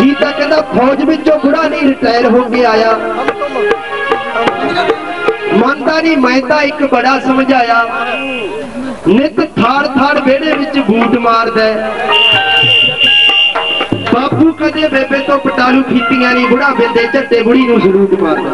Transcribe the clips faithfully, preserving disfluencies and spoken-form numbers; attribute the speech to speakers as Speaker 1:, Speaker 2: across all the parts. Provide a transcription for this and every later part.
Speaker 1: गीता कहता फौज विचों बुढ़ा नहीं रिटायर हो के आया, मनता नहीं मैं तां एक बड़ा समझाया, नित थाड़ थाड़ वेड़े विच बूट मारदा, बापू कदे बेबे तो पटालू खीतियां नहीं, बुढ़ा बिंदे झट्टे बुढ़ी नूं सलूट मारदा।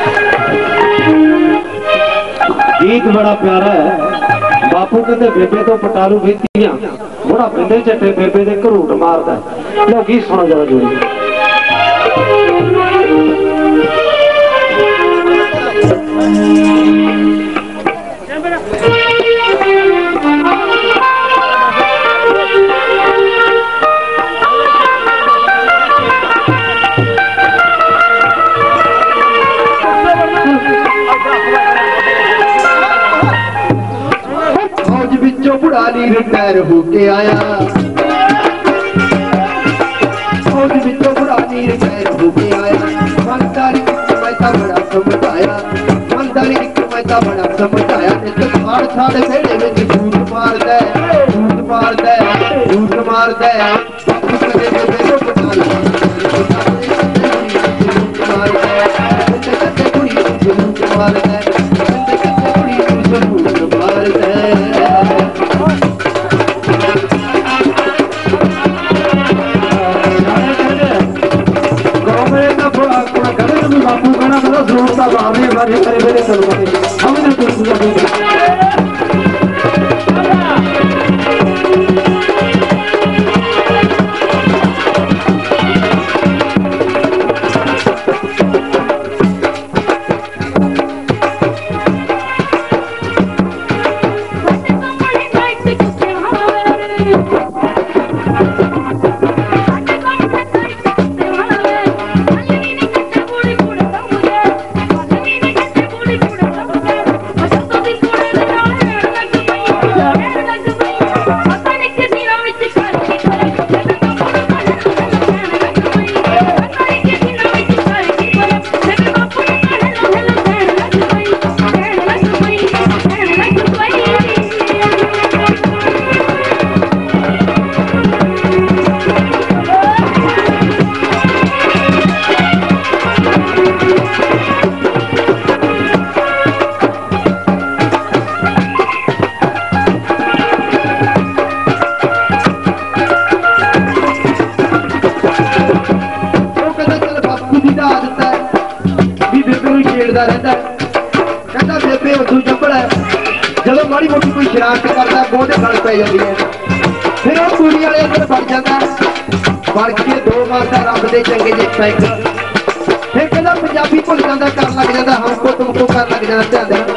Speaker 2: गीत बड़ा प्यारा है। बापू कहते बेबे तो पटालू खीतियां, बुढ़ा बिंदे झट्टे बेबे दे घरूट मारदा। लो गीत सुनो जरा जोड़ी।
Speaker 1: बुढ़ा नहीं रिटायर होके आया, फौज विचों बुढ़ा नहीं रिटायर होके आया, मनता नहीं मैं तां बड़ा समझाया, मनता नहीं मैं तां बड़ा समझाया, नित थाड़ थाड़ वेड़े विच बूट मारदा, बूट मारदा, बूट मारदा, बापू कदे बेबे तो पटालू मारदा, कदे कदे बुढ़ी नूं सलूट मारदा, कदे कदे बुढ़ी नूं सलूट मारदा।
Speaker 2: बापू कहना मतलब जोर सा बावरी बारी करे मेरे चलो हमें ना कुछ
Speaker 1: जो माड़ी मोटी कोई शरारत करता गोह दे गल पै जाती है, फिर वो कुड़ी वाले अंदर बढ़ जाता, बढ़ के दो मारता रब दे चंगे जे पैक, फिर कहता पंजाबी भुल जाता कर लग जाता हमको तुमको कर लग जाता ध्यान देना।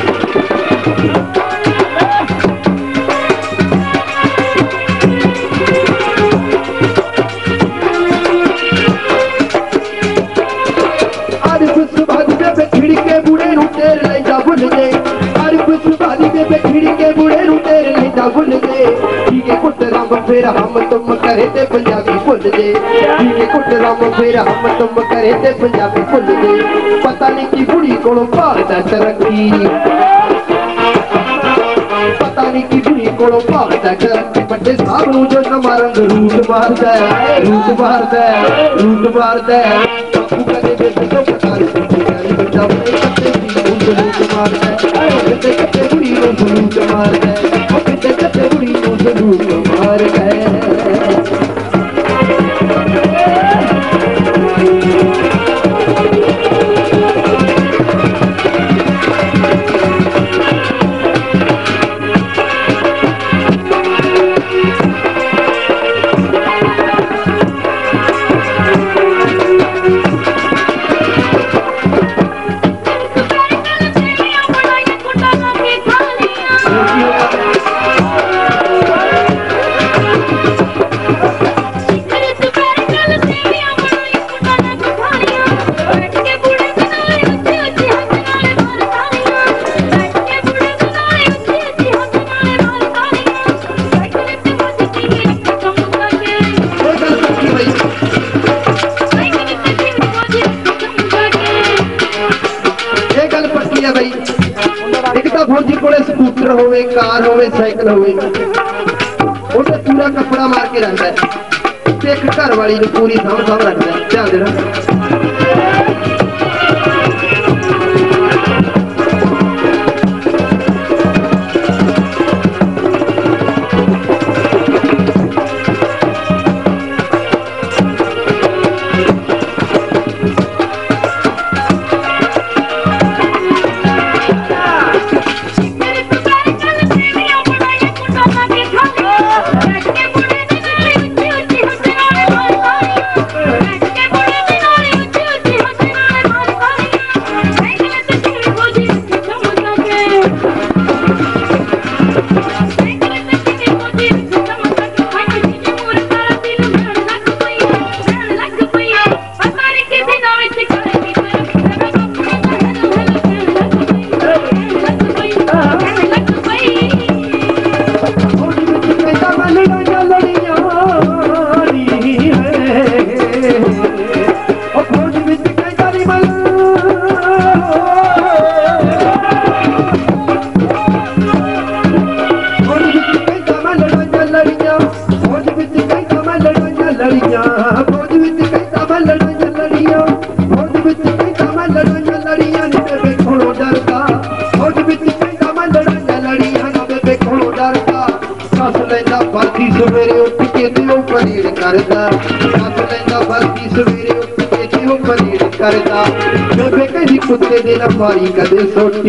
Speaker 1: फिर हम तुम करे ते पंजाबी भुल जे, ठीक कुट रम फिर हम तुम करे ते पंजाबी भुल जे, पता नहीं की बुढ़ी कोलों भालदा तरक्की, पता नहीं की बुढ़ी कोलों भालदा तरक्की, बड़े साहब नूं जो नवां रंग रूट मारदा, रूट मारदा, रूट मारदा, बापू कदे बेबे तो पटालू खीतियां नहीं, बंदा अपने कत्ते दी नूं सलूट मारदा, कदे कत्ते बुढ़ी नूं सलूट मारदा, कदे कत्ते बुढ़ी नूं सलूट मारदा। फौजी को स्कूटर होवे, कार होवे, साइकिल होवे, उसे पूरा कपड़ा मार के रखता है। ਸਿੱਖ ਘਰ ਵਾਲੀ ਨੂੰ ਪੂਰੀ ਸਮਝ ਸਮਝ ਰੱਖਦਾ ਧਿਆਨ ਦੇਣਾ ਸਵੇਰੇ ਉੱਠ ਕੇ ਤੇ ਉਹ ਪਨੀਰ ਕਰਦਾ ਕੱਪ ਲੈਂਦਾ ਬਰਫੀ ਸਵੇਰੇ ਉੱਠ ਕੇ ਤੇ ਉਹ ਪਨੀਰ ਕਰਦਾ ਬੇਬੇ ਕਹਿੰਦੀ ਕੁੱਤੇ ਦੇ ਨਾ ਮਾਰੀ ਕਦੇ ਸੋਟੀ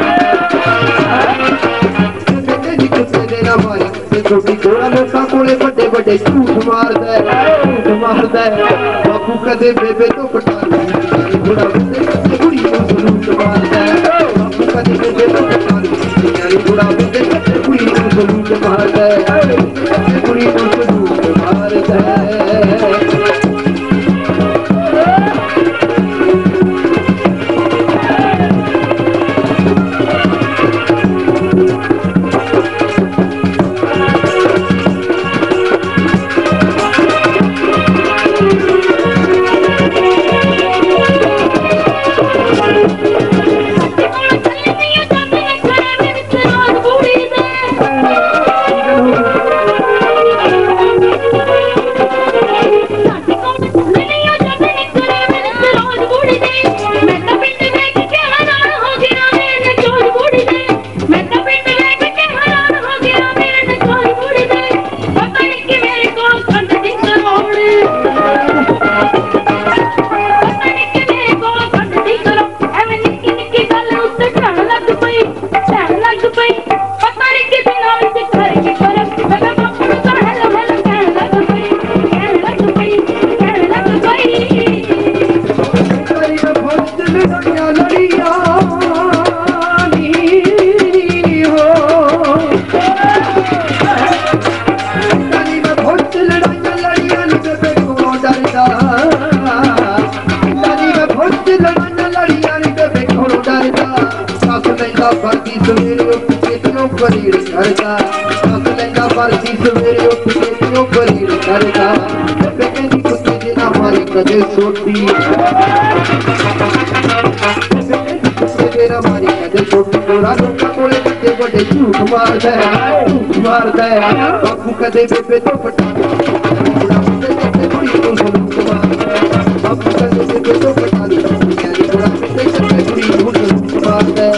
Speaker 1: ਬੇਬੇ ਕਹਿੰਦੀ ਕੁੱਤੇ ਦੇ ਨਾ ਮਾਰੀ ਕਦੇ ਸੋਟੀ ਥੋੜਾ ਲੋਕਾਂ ਕੋਲੇ ਵੱਡੇ ਵੱਡੇ ਝੂਠ ਮਾਰਦਾ ਝੂਠ ਮਾਰਦਾ ਬਾਪੂ ਕਦੇ ਬੇਬੇ ਤੋਂ ਪਟਾ ਲੈਂਦਾ ਥੋੜਾ ਵੱਡੇ ਵੱਡੇ ਕੁੜੀ ਨੂੰ ਸਲੂਟ ਮਾਰਦਾ ਬਾਪੂ ਕਦੇ ਬੇਬੇ ਤੋਂ ਪਟਾ ਲੈਂਦਾ ਥੋੜਾ ਵੱਡੇ ਵੱਡੇ ਕੁੜੀ ਨੂੰ ਸਲੂਟ ਮਾਰਦਾ ਕੁੜੀ ਨੂੰ ਸਲੂਟ ਮਾਰਦਾ ਸਵੇਰੇ ਉੱਠ ਕੇ ਕਿਉਂ ਪਨੀਰ ਕਰਦਾ ਕੱਪ ਲੈਂਦਾ ਬਰਫੀ ਸਵੇਰੇ ਉੱਠ ਕੇ ਕਿਉਂ ਪਨੀਰ ਕਰਦਾ ਬੇਬੇ ਕਹਿੰਦੀ ਕੁੱਤੇ ਦੇ ਨਾ ਮਾਰੀ ਕਦੇ ਸੋਟੀ ਬੇਬੇ ਕਹਿੰਦੀ ਕੁੱਤੇ ਦੇ ਨਾ ਮਾਰੀ ਕਦੇ ਸੋਟੀ ਥੋੜਾ ਲੋਕਾਂ ਕੋਲੇ ਵੱਡੇ ਵੱਡੇ ਝੂਠ ਮਾਰਦਾ ਝੂਠ ਮਾਰਦਾ ਬਾਪੂ ਕਦੇ ਬੇਬੇ ਤੋਂ ਪਟਾ ਥੋੜਾ ਵੱਡੇ ਵੱਡੇ ਕੁੜੀ ਨੂੰ ਸਲੂਟ ਮਾਰਦਾ ਬਾਪੂ ਕਦੇ ਬੇਬੇ ਤੋਂ ਪਟਾ ਲੈਂਦਾ ਥੋੜਾ ਵੱਡੇ ਵੱਡੇ ਕੁੜੀ ਨੂੰ ਸਲੂਟ ਮਾਰਦਾ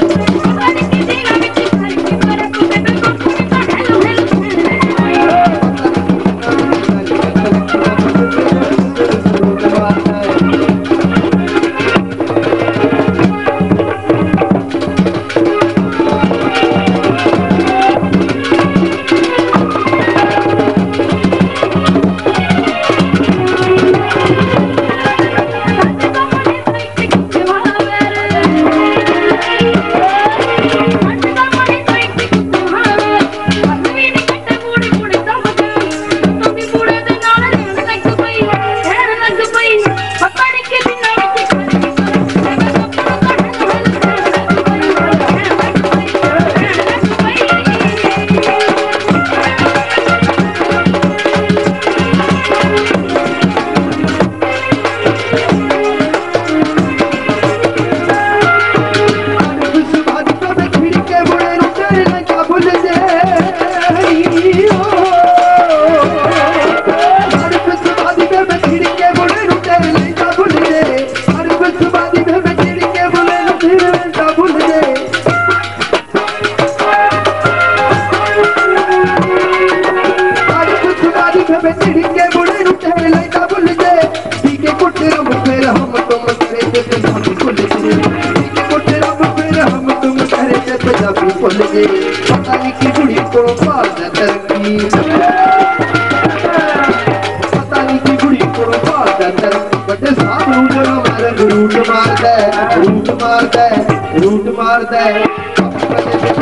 Speaker 1: चंदर बड़े साहब नूं जो मारन रूट मारदा रूट मारदा रूट मारदा